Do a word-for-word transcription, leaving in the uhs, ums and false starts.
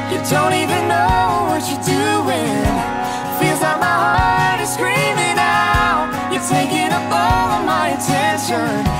You don't even know what you're doing. Feels like my heart is screaming out. You're taking up all of my attention.